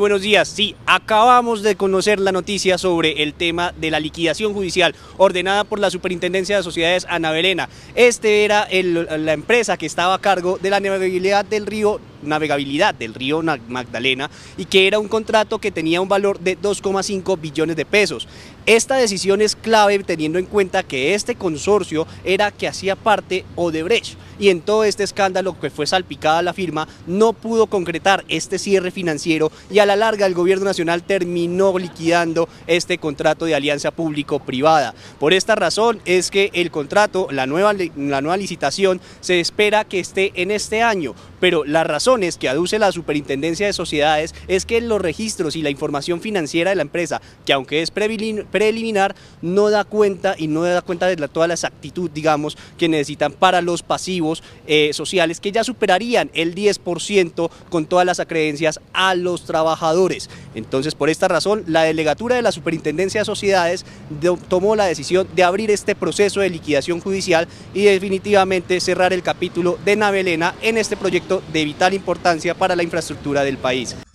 Buenos días, sí, acabamos de conocer la noticia sobre el tema de la liquidación judicial ordenada por la Superintendencia de Sociedades Ana Belena. Este era la empresa que estaba a cargo de la navegabilidad del río Magdalena y que era un contrato que tenía un valor de 2,5 billones de pesos. Esta decisión es clave teniendo en cuenta que este consorcio era que hacía parte Odebrecht y en todo este escándalo que fue salpicada la firma no pudo concretar este cierre financiero y a la larga el gobierno nacional terminó liquidando este contrato de alianza público-privada. Por esta razón es que el contrato, la nueva licitación se espera que esté en este año, pero las razones que aduce la Superintendencia de Sociedades es que los registros y la información financiera de la empresa, que aunque es preliminar, no da cuenta de toda la exactitud, digamos, que necesitan para los pasivos sociales, que ya superarían el 10% con todas las acreencias a los trabajadores. Entonces, por esta razón, la delegatura de la Superintendencia de Sociedades tomó la decisión de abrir este proceso de liquidación judicial y definitivamente cerrar el capítulo de Ana Belena en este proyecto de vital importancia para la infraestructura del país.